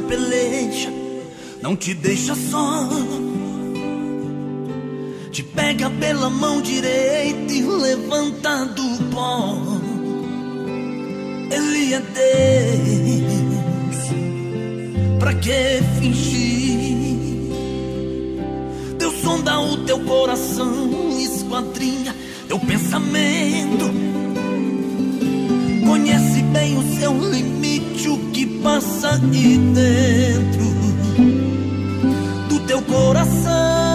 peleja, não te deixa só. Te pega pela mão direita e levanta do pó. Ele é Deus, pra que fingir? Deus sonda o teu coração, esquadrinha teu pensamento. Conhece bem o seu limite, o que passa aqui dentro do teu coração.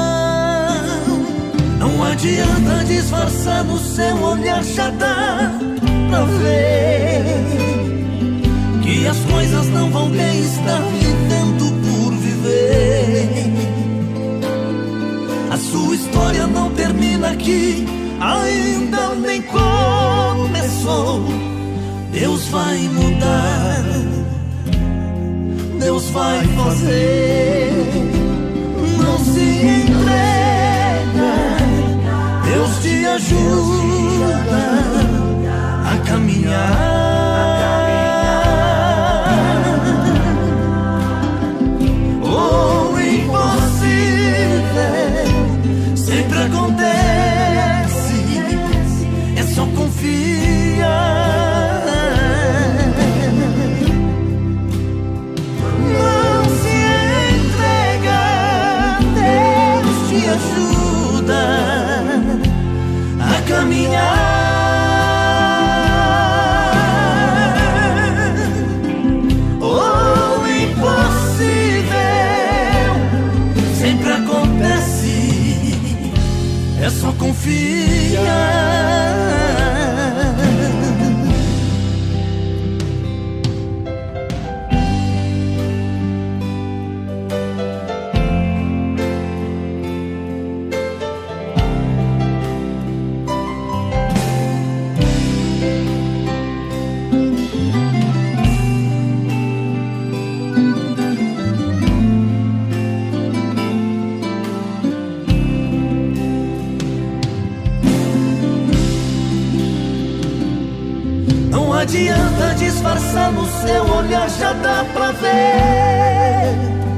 Não adianta disfarçar, no seu olhar já dá pra ver que as coisas não vão bem, está vivendo por viver. A sua história não termina aqui, ainda nem começou. Deus vai mudar, Deus vai fazer. Não se entrega, Deus te ajuda a caminhar. O impossível sempre acontece, é só confiar. Ajuda a caminhar. O impossível sempre acontece, é só confiar. Não adianta disfarçar, no seu olhar já dá pra ver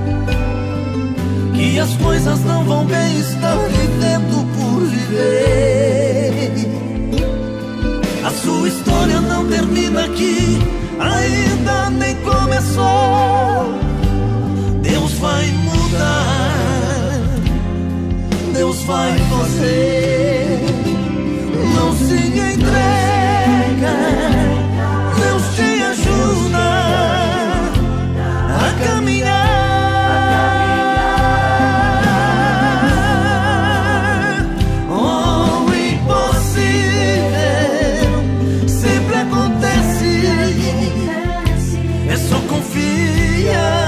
que as coisas não vão bem, está vivendo por viver. A sua história não termina aqui, ainda nem começou. Deus vai mudar, Deus vai fazer. Não se entrega, Deus te ajuda a caminhar. O impossível sempre acontece, é só confiar.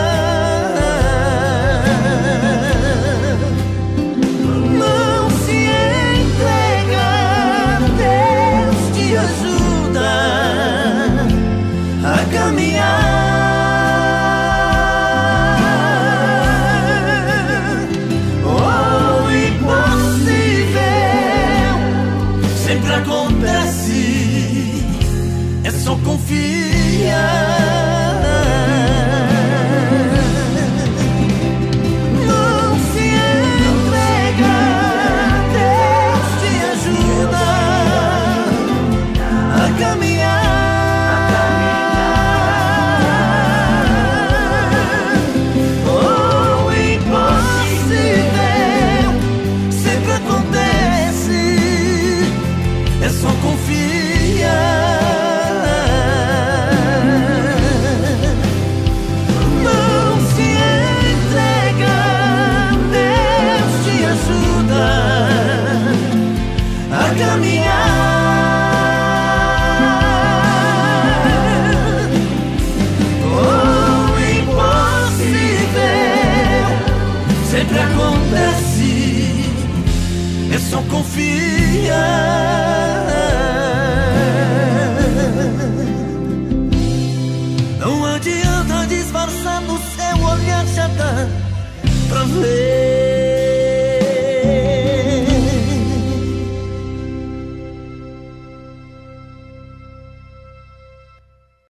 Não se entrega, Deus te ajuda a caminhar. O impossível sempre acontece, é só confiar. Não se entrega, Deus te ajuda a caminhar. É só confiar. Não se entrega, Deus te ajuda a caminhar. O impossível sempre acontece, é só confiar. Não adianta disfarçar, no seu olhar já dá pra ver